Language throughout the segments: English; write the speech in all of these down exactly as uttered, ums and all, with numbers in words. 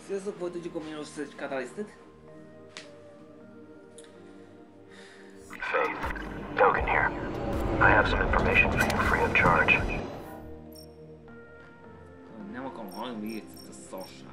Sziasztok, folytatjuk a Mirror's Edge Catalyst-et. Faith, Dogen here. I have some information for you free of charge. Nem akarom hallani még ezt a szarságot.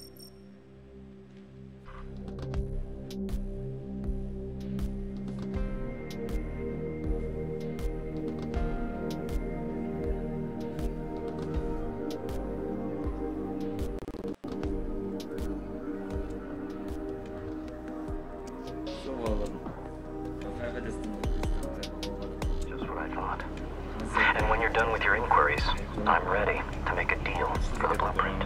And when you're done with your inquiries, I'm ready to make a deal for the blueprint.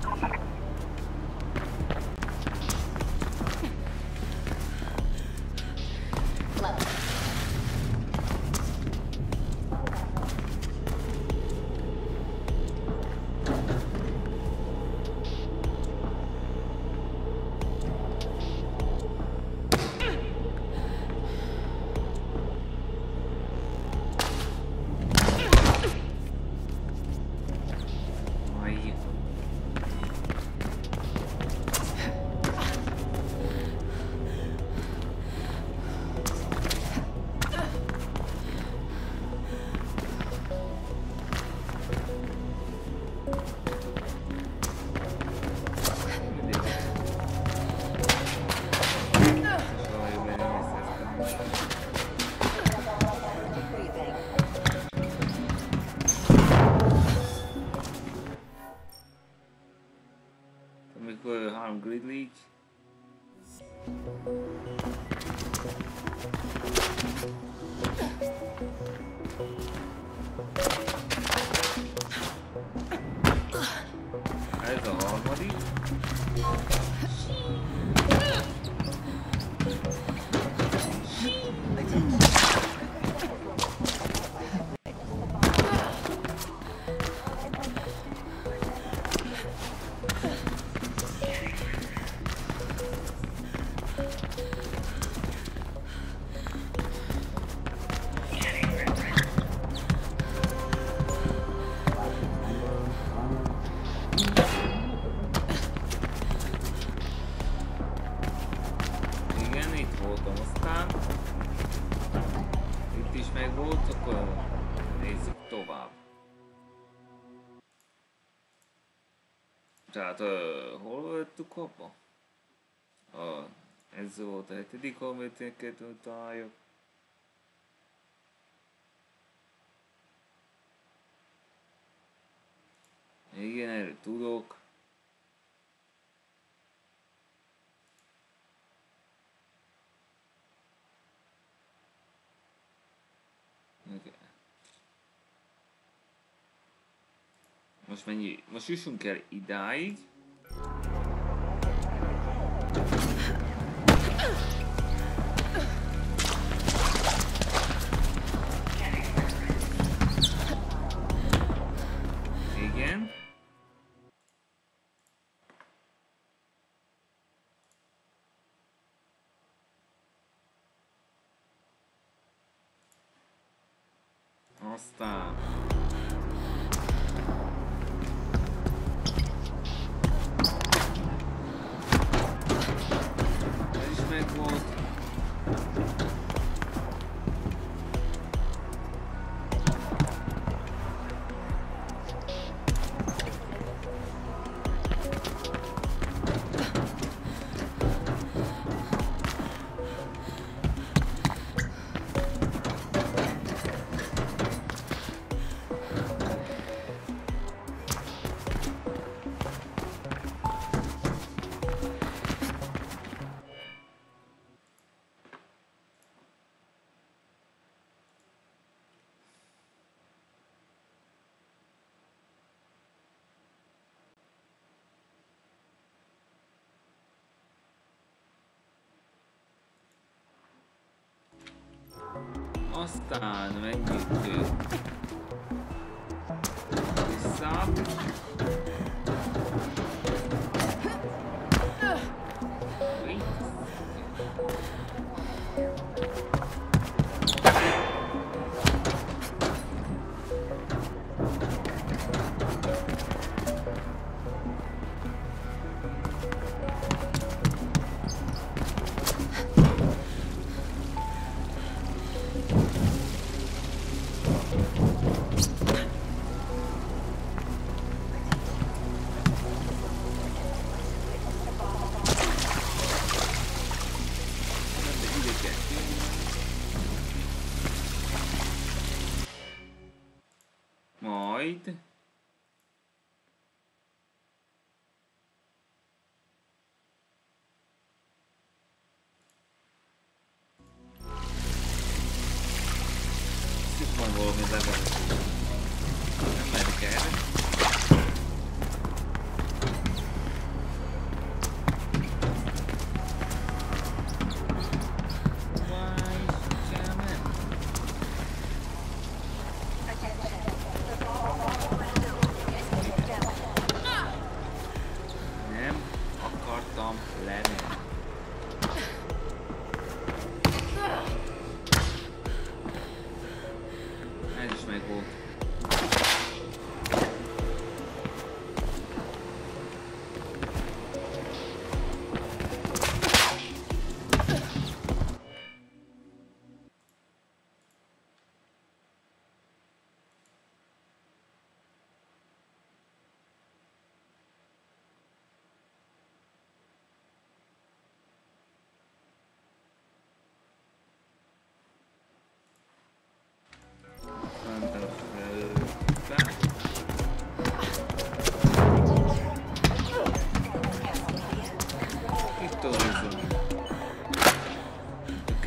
Gridley. Ez a harmadik. Tehát, uh, hol vettük abba? Uh, ez volt a hetedik, amit én kettőt találjak. Igen, erről tudok. Okay. Most mennyi? Most jussunk el idáig. Igen. Aztán Aztán menjünk vissza.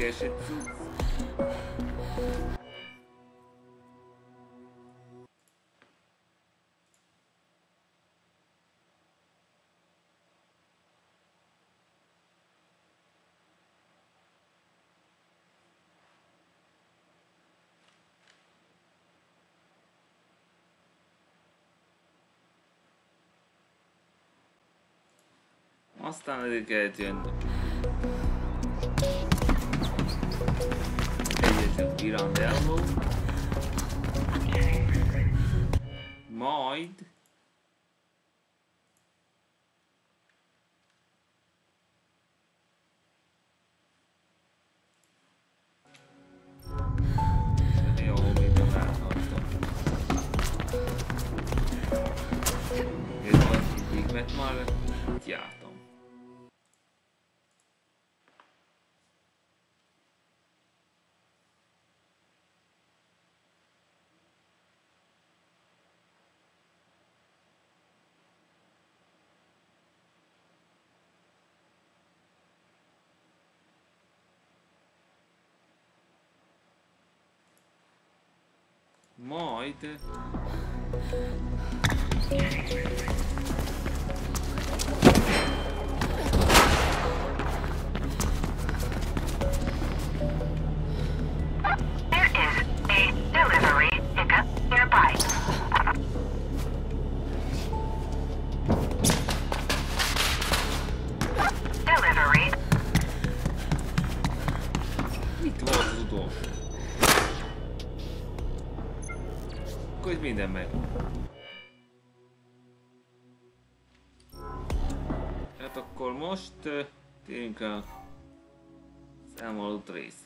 értékes egy cucc. Aztán azért kellett jönnöm. Egyesek Pirandello. Majd... Jó, mindent átadtam. Ez van, így mert már jártam. Majd... Mit volt az utolsó? Akkor itt minden meg. Hát akkor most uh, térjünk a számolót részre.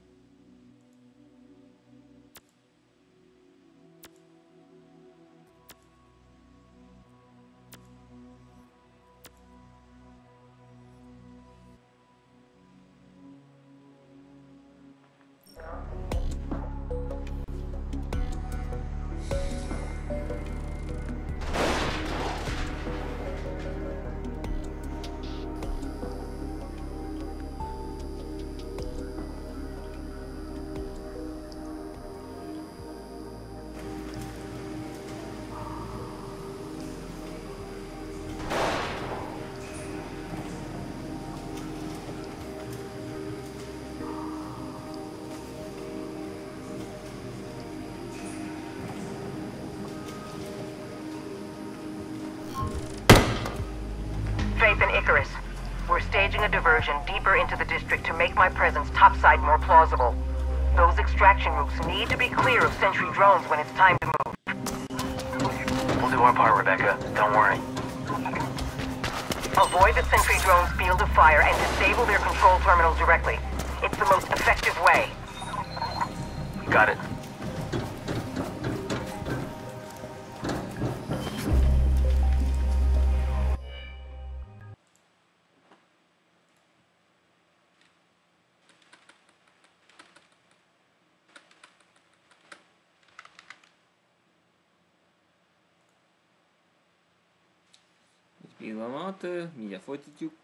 Faith and Icarus. We're staging a diversion deeper into the district to make my presence topside more plausible. Those extraction routes need to be clear of sentry drones when it's time to move. We'll do our part, Rebecca. Don't worry. Avoid the sentry drone's field of fire and disable their control terminal directly. It's the most effective way. Got it. Pillanat, mindjárt folytatjuk.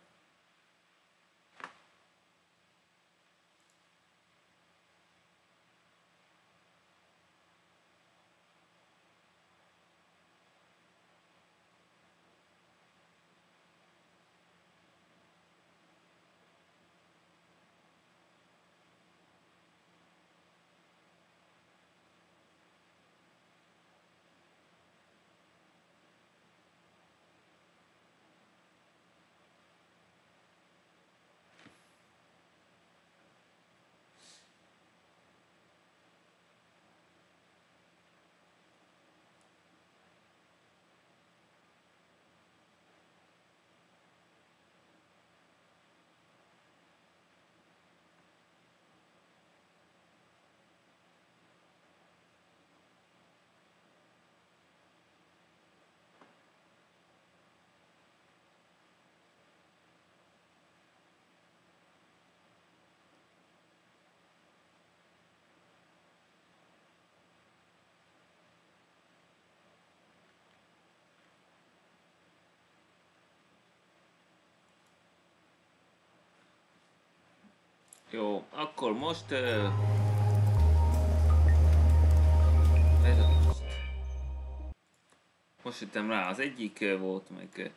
Jó, akkor most... Uh, ez a... Most jöttem rá, az egyik uh, volt meg...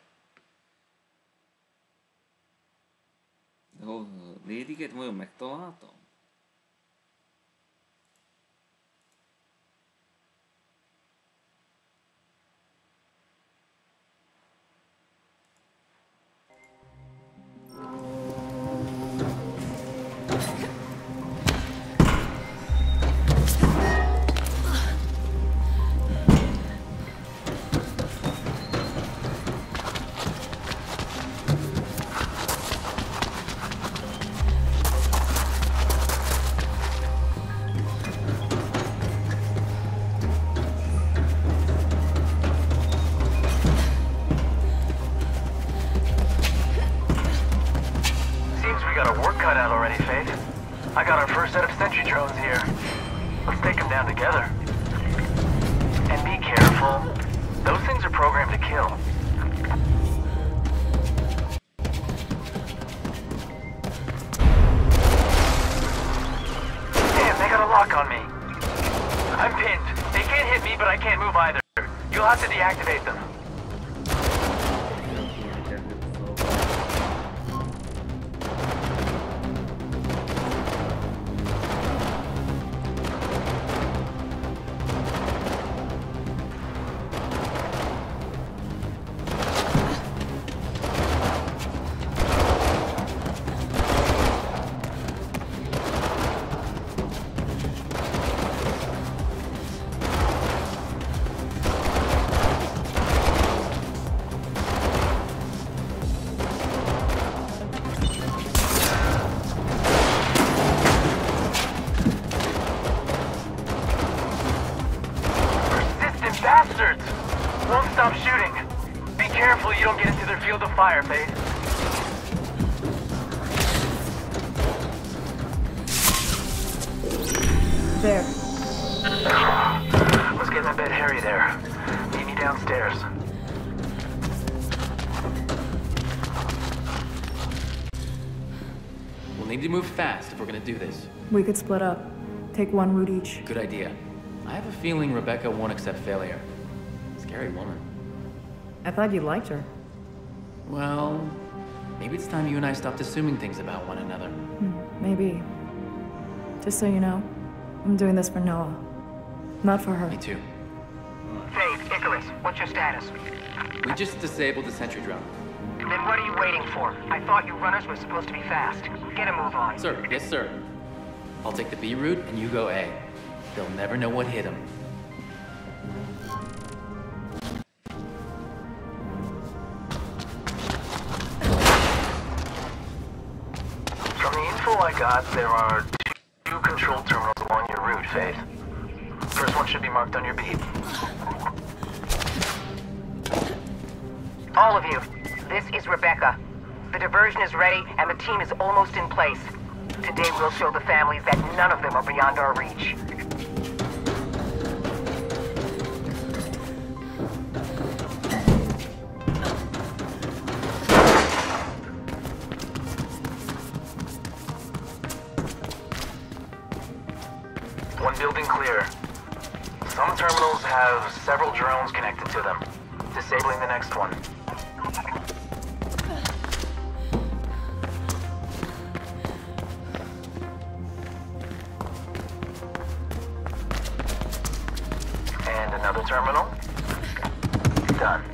De hol... Lady-ket vajon megtaláltam? Fire, Faith. There. Was getting a bit hairy there. Meet me downstairs. We'll need to move fast if we're gonna do this. We could split up. Take one route each. Good idea. I have a feeling Rebecca won't accept failure. Scary woman. I thought you liked her. Well, maybe it's time you and I stopped assuming things about one another. Hmm, maybe. Just so you know, I'm doing this for Noah. Not for her. Me too. Faith, Icarus, what's your status? We just disabled the sentry drone. Then what are you waiting for? I thought you runners were supposed to be fast. Get a move on. Sir, yes sir. I'll take the B route and you go A. They'll never know what hit them. I got, there are two control terminals along your route, Faith. First one should be marked on your beat. All of you, this is Rebecca. The diversion is ready, and the team is almost in place. Today we'll show the families that none of them are beyond our reach. One building clear. Some terminals have several drones connected to them. Disabling the next one. And another terminal. Done.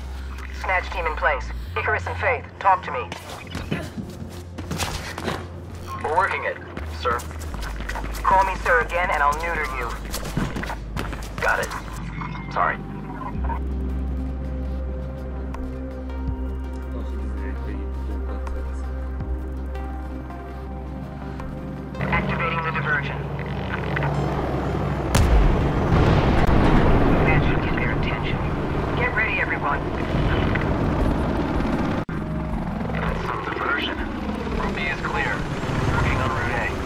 Team in place. Icarus and Faith, talk to me. We're working it, sir. Call me sir again and I'll neuter you. Got it. Sorry. Activating the diversion. That should get their attention. Get ready, everyone. That's some diversion. Route B is clear. Working on Route A.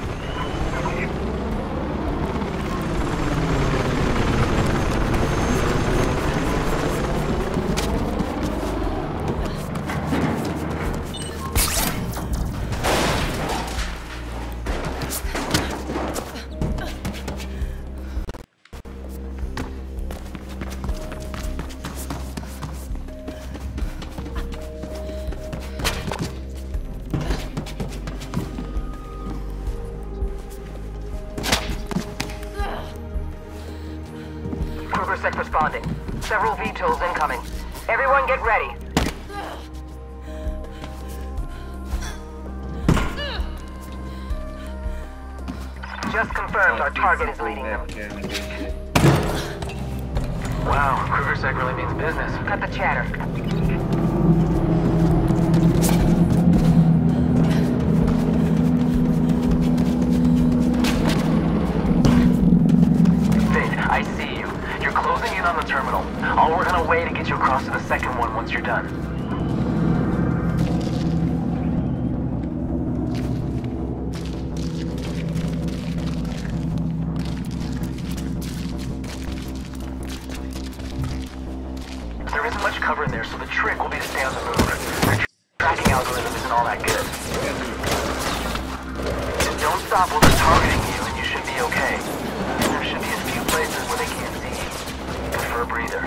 Kruger-Sec responding. Several V TOLs incoming. Everyone get ready. Just confirmed our target is leading them. Wow, Kruger-Sec really means business. Cut the chatter. Faith, I see you. You're closing in on the terminal. I'll work on a way to get you across to the second one once you're done. There isn't much cover in there, so the trick will be to stay on the move. Their tracking algorithm isn't all that good. Just don't stop while they're targeting you, and you should be okay. There should be a few places where they can't see you. Good for a breather.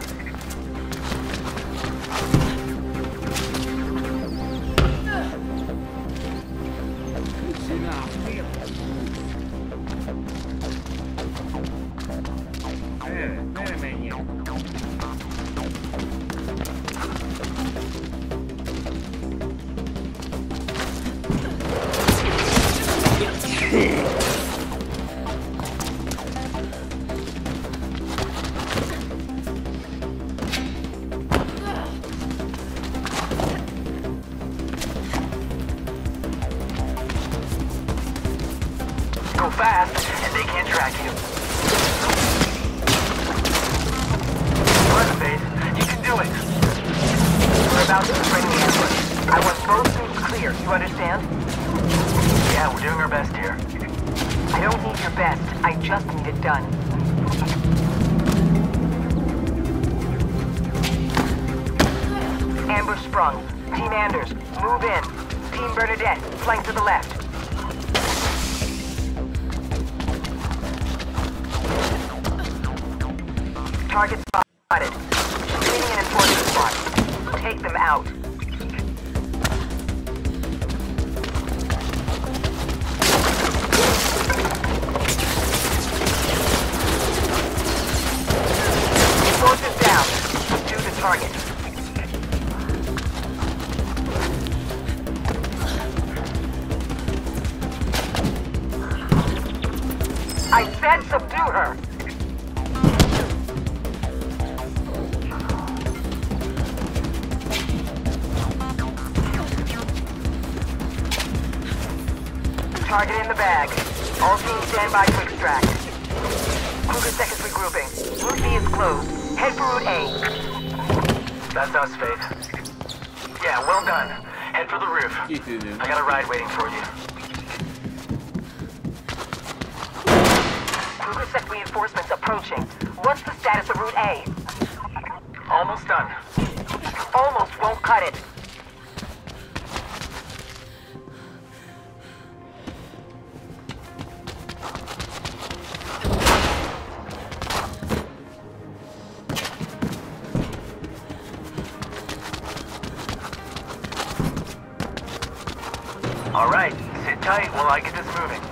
Go fast, and they can't track you. Run, Faith. You can do it. We're about to bring the ambulance. I want both suits clear, you understand? Yeah, we're doing our best here. I don't need your best. I just need it done. Amber sprung. Team Anders, move in. Team Bernadette, flank to the left. Target spotted. Leading an enforcement squad. Take them out. Forces down. Pursue the target. I said subdue her. Target in the bag. All teams stand by to extract. Kruger-Sec is regrouping. Route B is closed. Head for Route A. That's us, Faith. Yeah, well done. Head for the roof. I got a ride waiting for you. Kruger-Sec reinforcements approaching. What's the status of Route A? Almost done. Almost won't cut it. All right, sit tight while I get this moving.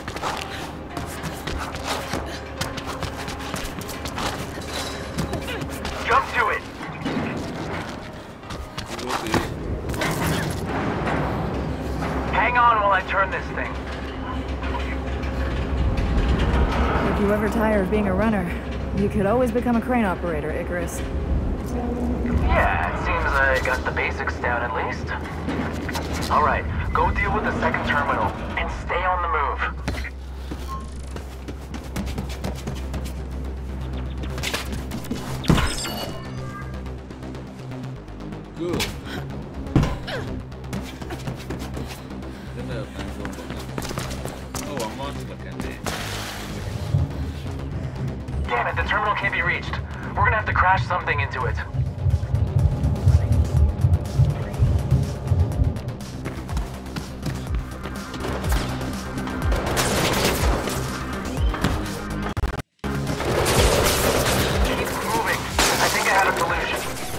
Jump to it! Hang on while I turn this thing. If you ever tire of being a runner, you could always become a crane operator, Icarus. Yeah, it seems I got the basics down at least. Alright, go deal with the second terminal, and stay on the move. Good. Damn it, the terminal can't be reached. We're gonna have to crash something into it. Keep moving. I think I have a solution.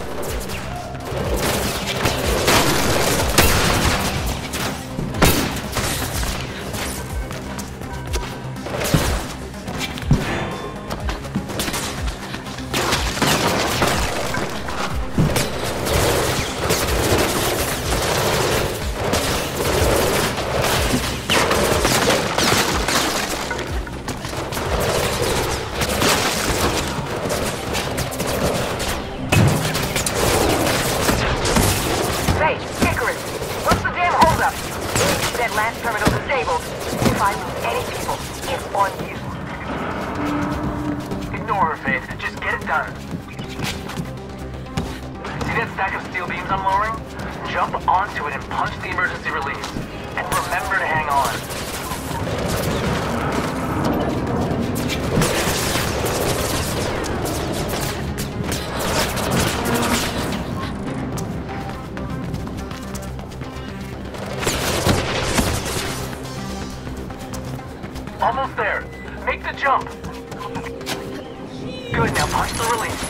Ignore her, Faith. Just get it done. See that stack of steel beams I'm lowering? Jump onto it and punch the emergency release. And remember to hang on. Almost there. Make the jump. Good, now punch the release.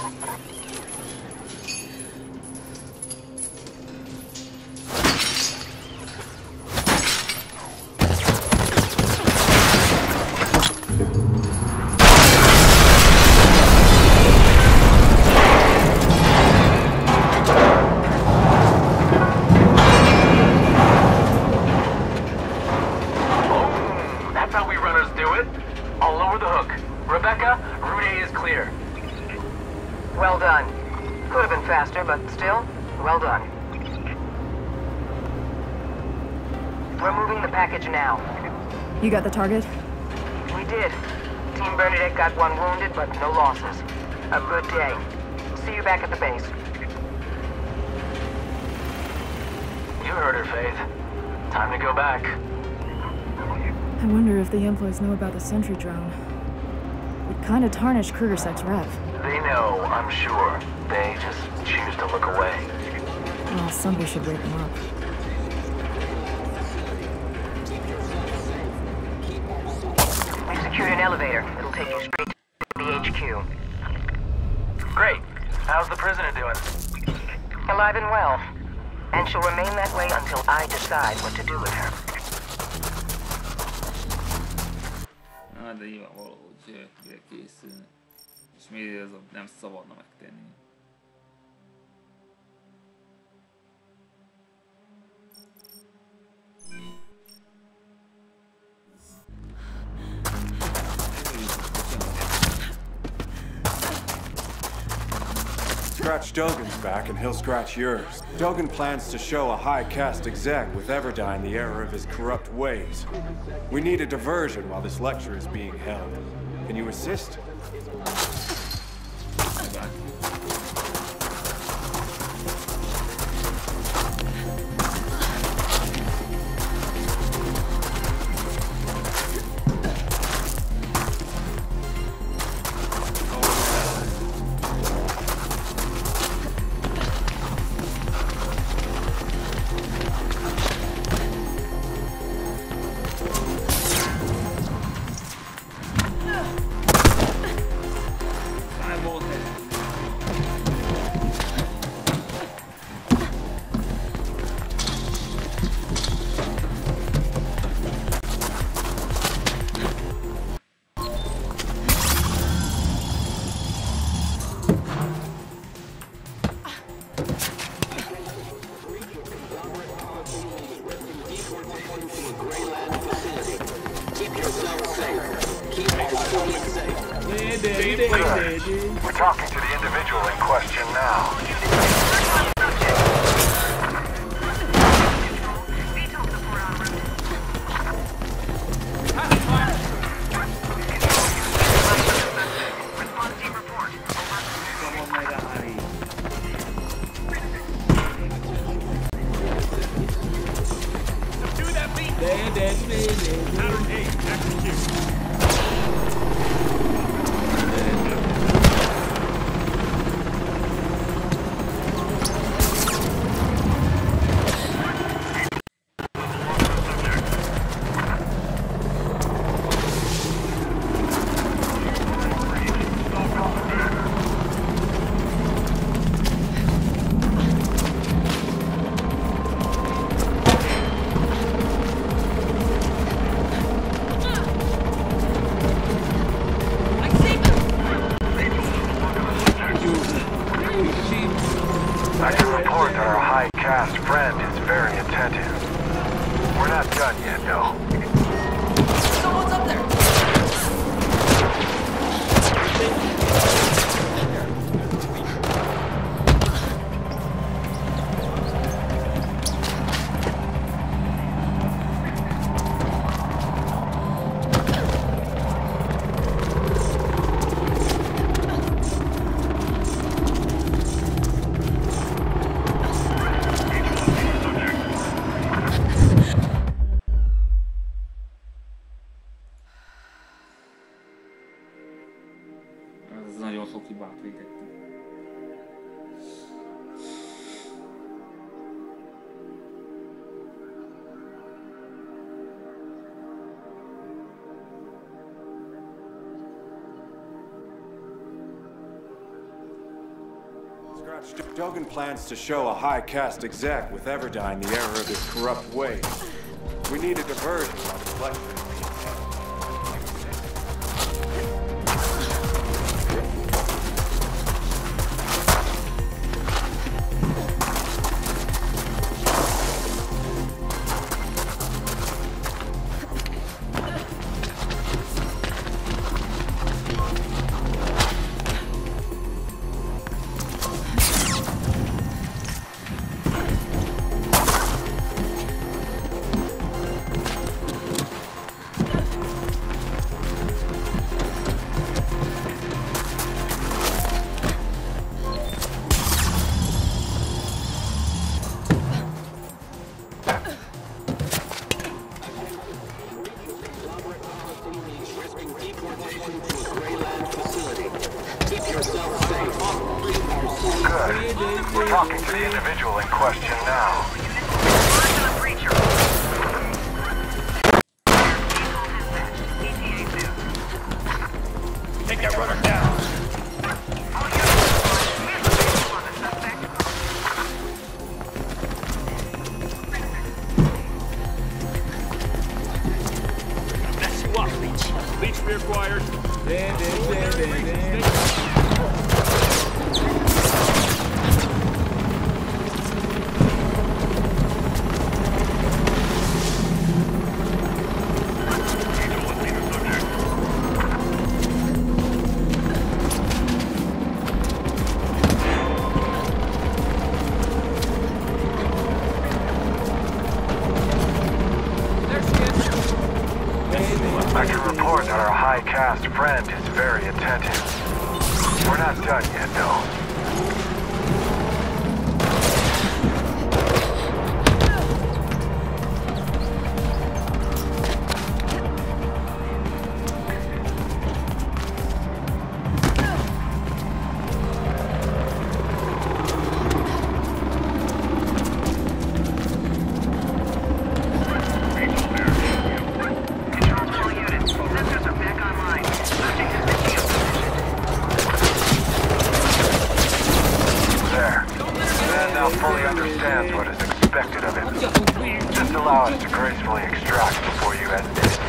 Well done. Could have been faster, but still, well done. We're moving the package now. You got the target? We did. Team Bernadette got one wounded, but no losses. A good day. See you back at the base. You heard her, Faith. Time to go back. I wonder if the employees know about the sentry drone. It kinda tarnished Krugersek's rep. They know, I'm sure. They just choose to look away. Well, somebody should wake them up. We've secured an elevator. It'll take you straight to the H Q. Great. How's the prisoner doing? Alive and well. And she'll remain that way until I decide what to do with her. Ah, de nyilvánvaló, hogy mire készülni. És miért ez nem szabadna megtenni. Scratch Duggan's back and he'll scratch yours. Duggan plans to show a high caste exec with Everdine the error of his corrupt ways. We need a diversion while this lecture is being held. Can you assist? We're talking to the individual in question now. I can report that our high-caste friend is very attentive. We're not done yet, though. Someone's up there! Ez nagyon sok hibát végettünk. Duggan plans to show a high-caste exec with Everdine the error of his corrupt ways. We need a diversion on this lecture. We're talking to the individual in question now. Take that runner down. Mess you up, Leech. Leech required. Damn, damn, damn, damn, damn. I can report that our high-caste friend is very attentive. We're not done yet, though. Fully understands what is expected of him. Just allow us to gracefully extract before you end this.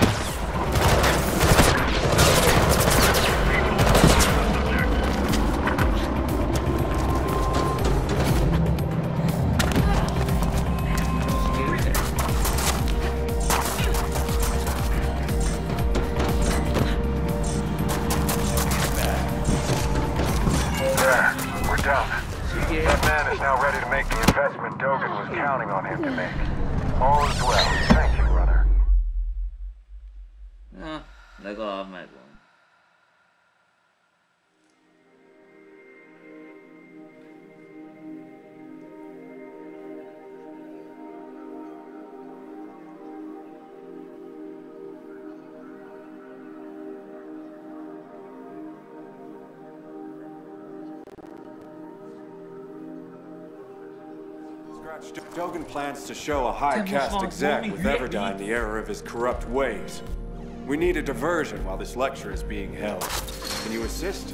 man is now ready to make the investment Dogan was counting on him to make. All is well. Thank you, brother. Na, legalább megvan. Dogan plans to show a high caste exec with Everdyne the error of his corrupt ways. We need a diversion while this lecture is being held. Can you assist?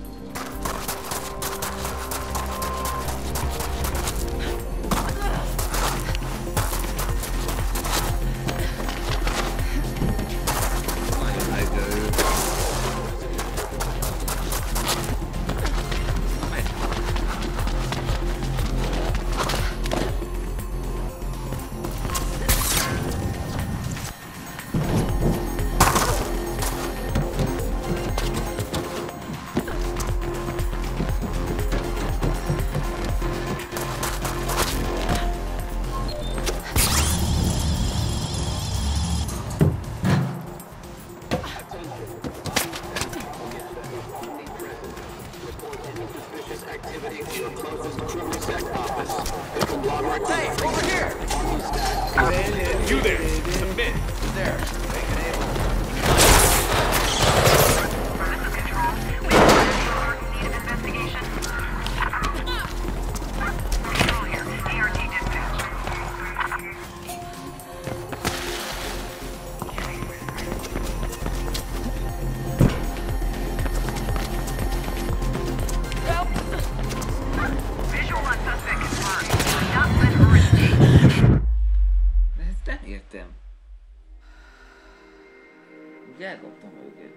Elkaptam őket.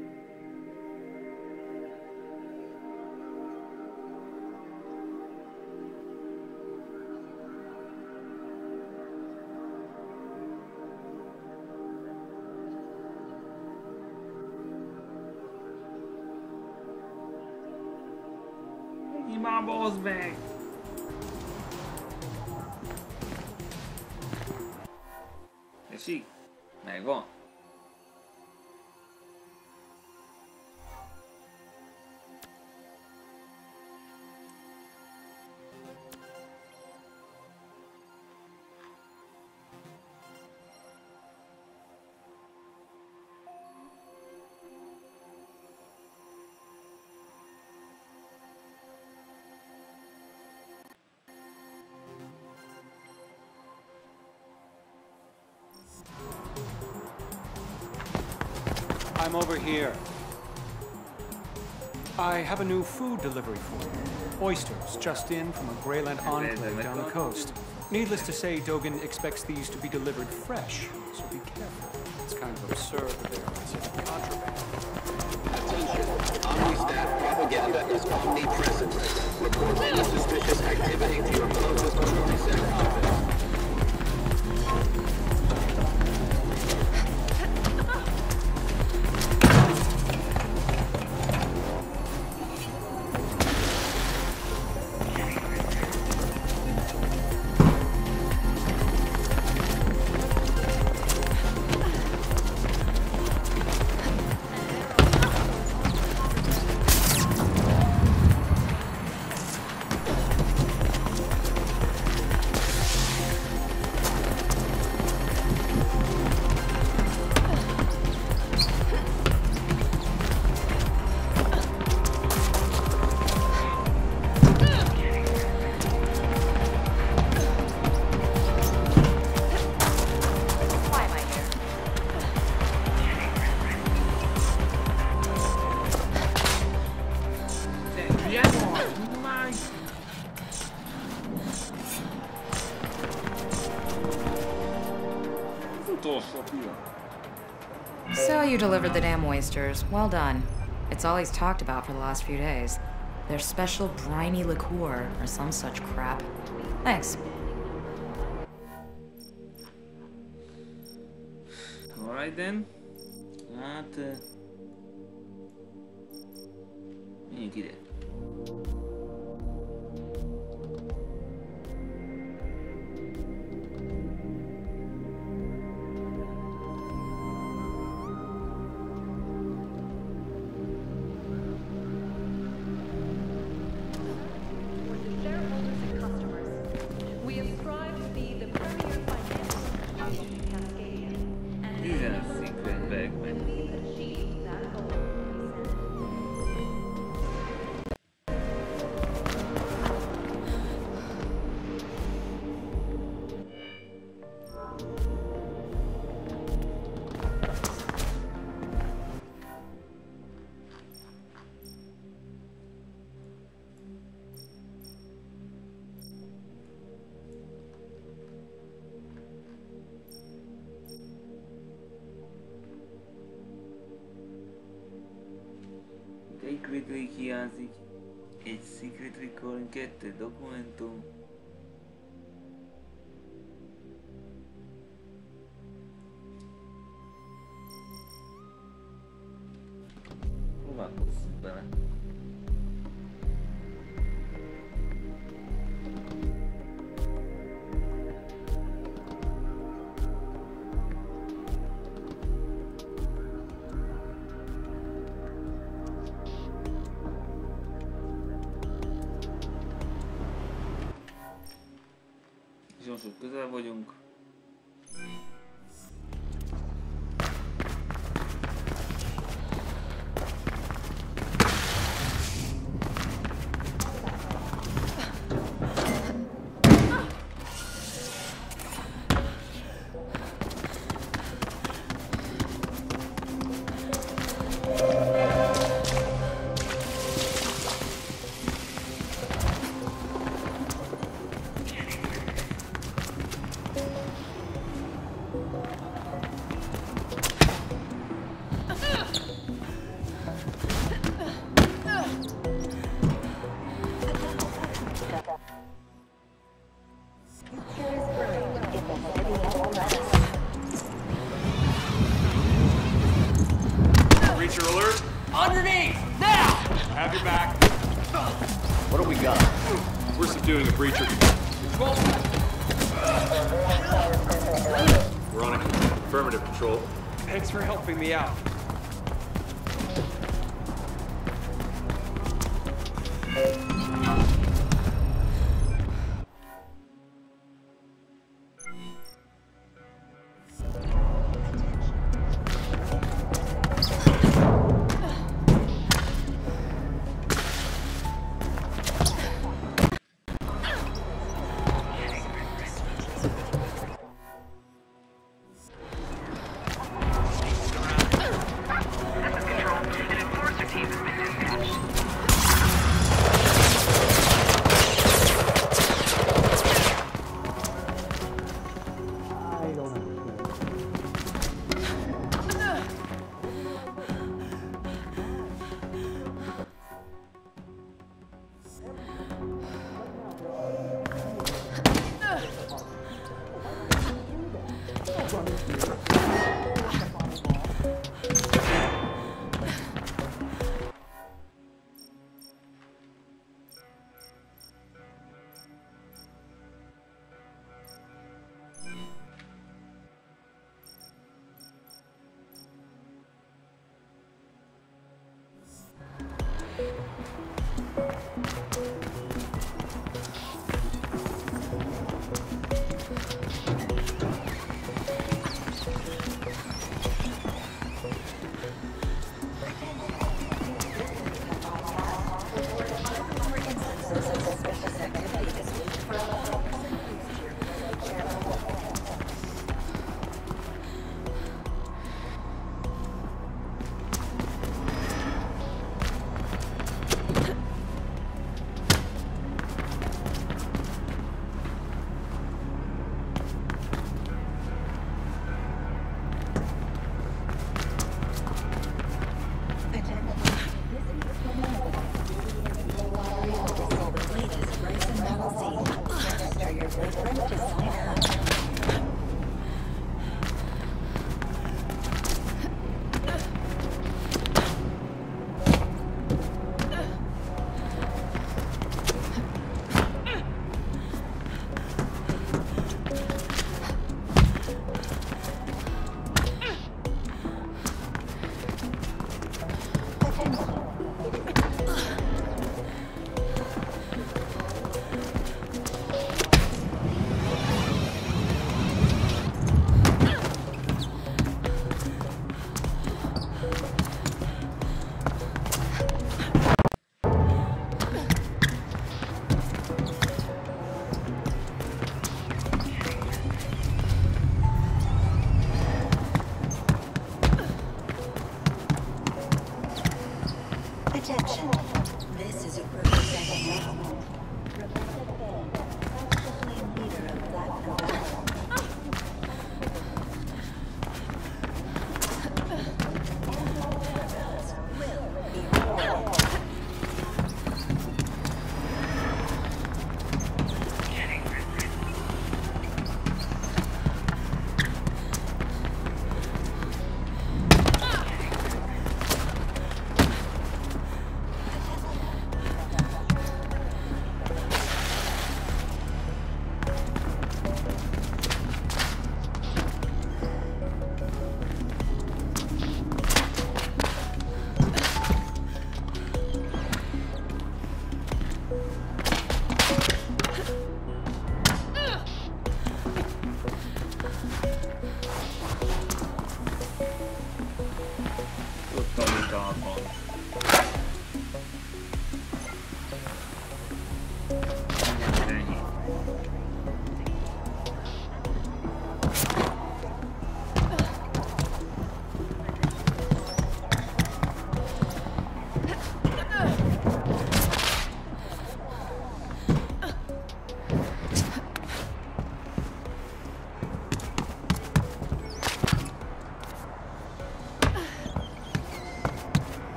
Már bazd meg! És így? Megvan? I'm over here. I have a new food delivery for you. Oysters, just in from a Greyland enclave down the coast. Needless to say, Dogan expects these to be delivered fresh, so be careful. It's kind of absurd that they're considered contraband. Attention, Omni-Stat propaganda is omnipresent. Report any suspicious activity to your closest TrueSec office. So you delivered the damn oysters. Well done. It's all he's talked about for the last few days. Their special briny liqueur or some such crap. Thanks. Alright then. Hát... Menjünk ide. secretly hiányzik egy Secret Recording kettő dokumentum. Próbálkozzunk bele. Most közel vagyunk. Me out.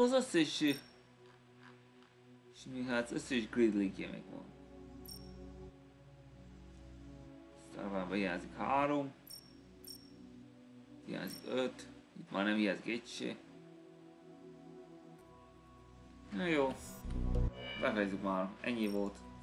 az összes... És mi hát az összes gridlinkje megvan. Starvánban hiányzik három. Hiányzik öt. Itt már nem hiányzik egy se. Na jó. Befejezzük már. Ennyi volt.